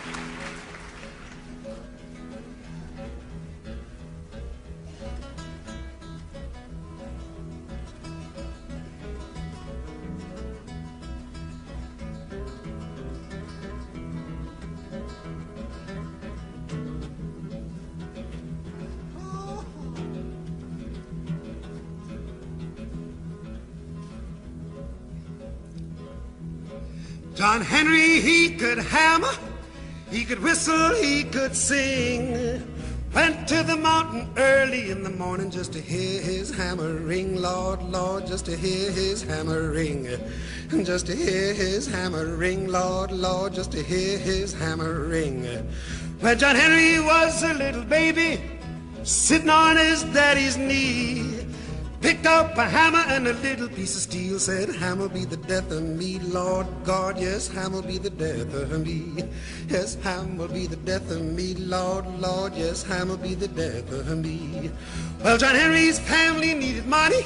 John Henry, he could hammer, he could whistle, he could sing. Went to the mountain early in the morning just to hear his hammer ring. Lord, Lord, just to hear his hammer ring. Just to hear his hammer ring. Lord, Lord, just to hear his hammer ring. When John Henry was a little baby, sitting on his daddy's knee, picked up a hammer and a little piece of steel, said, hammer be the death of me, Lord God, yes, hammer be the death of me. Yes, hammer be the death of me, Lord, Lord, yes, hammer be the death of me. Well, John Henry's family needed money,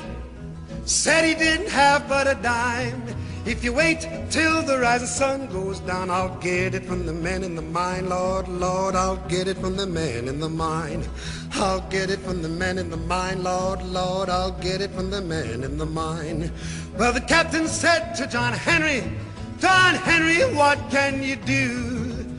said he didn't have but a dime. If you wait till the rising sun goes down, I'll get it from the man in the mine. Lord, Lord, I'll get it from the man in the mine. I'll get it from the man in the mine. Lord, Lord, I'll get it from the man in the mine. Well, the captain said to John Henry, John Henry, what can you do?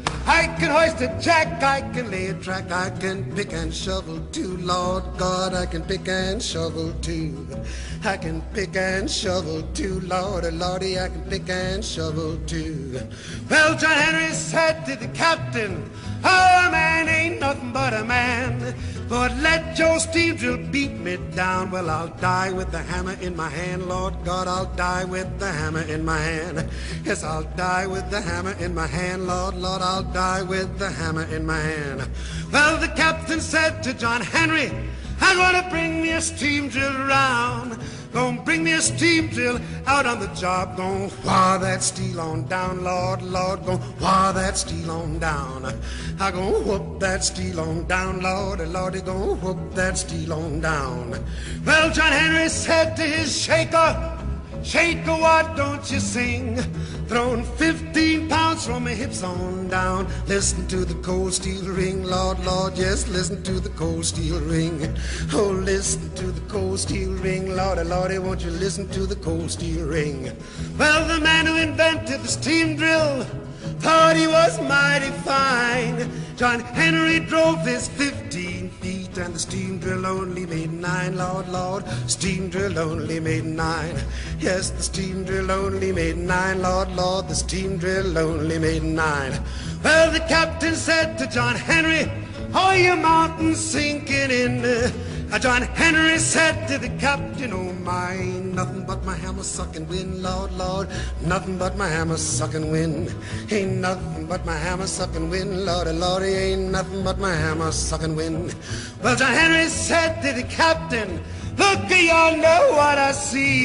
I can hoist a jack, I can lay a track, I can pick and shovel too. Lord God, I can pick and shovel too. I can pick and shovel too. Lordy, Lordy, I can pick and shovel too. Well, John Henry said to the captain, oh, a man ain't nothing but a man, but let your steam drill beat me down. Well, I'll die with the hammer in my hand. Lord God, I'll die with the hammer in my hand. Yes, I'll die with the hammer in my hand. Lord, Lord, I'll die with the hammer in my hand. Well, the captain said to John Henry, I'm gonna bring me a steam drill round. Gonna bring me a steam drill out on the job. Gonna wire that steel on down, Lord, Lord. Gonna wire that steel on down. I gonna whoop that steel on down, Lordy, Lordy. Gonna whoop that steel on down. Well, John Henry said to his shaker, shaker, why don't you sing? Throwing 15 pounds from my hips on down. Listen to the cold steel ring, Lord, Lord, yes, listen to the cold steel ring. Oh, listen to the cold steel ring, Lordy, Lordy, won't you listen to the cold steel ring? Well, the man who invented the steam drill thought he was mighty fine. John Henry drove his 15 feet and the steam drill only made 9, Lord, Lord. Steam drill only made 9. Yes, the steam drill only made 9, Lord, Lord. The steam drill only made 9. Well, the captain said to John Henry, oh, your mountain's sinking in. John Henry said to the captain, oh my, nothing but my hammer sucking wind, Lord, Lord, nothing but my hammer sucking wind. Ain't nothing but my hammer sucking wind, Lordy, Lordy, ain't nothing but my hammer sucking wind. Well, John Henry said to the captain, look yonder what I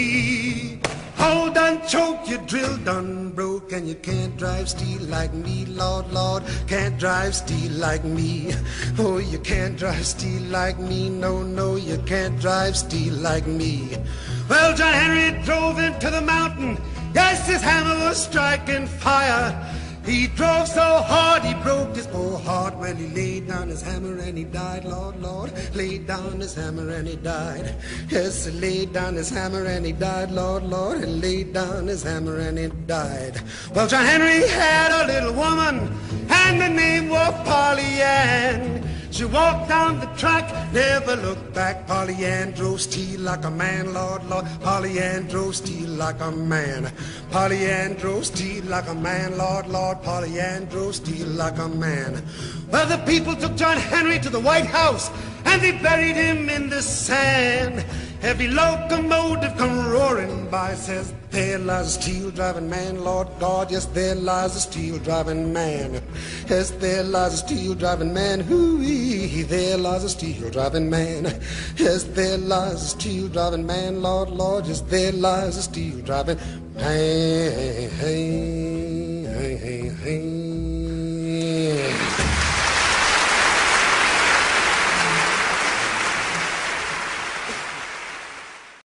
see. Hold done choke, your drill done broke, and you can't drive steel like me, Lord, Lord, can't drive steel like me. Oh, you can't drive steel like me, no, no, you can't drive steel like me. Well, John Henry drove into the mountain, yes, his hammer was striking fire. He drove so hard he broke his poor heart. When he laid down his hammer and he died, Lord, Lord, laid down his hammer and he died. Yes, he laid down his hammer and he died, Lord, Lord, he laid down his hammer and he died. Well, John Henry had a little woman and the name was Polly Ann. She walked down the track, never looked back. Polly Ann drove steel like a man, Lord, Lord. Polly Ann drove steel like a man. Polly Ann drove steel like a man, Lord, Lord. Polly Ann drove steel like a man. Well, the people took John Henry to the White House and they buried him in the sand. Every locomotive come roaring by, says, there lies a steel-driving man, Lord God, yes, there lies a steel-driving man. Yes, there lies a steel-driving man, hoo-wee, there lies a steel-driving man. Yes, there lies a steel-driving man, Lord, Lord, yes, there lies a steel-driving man.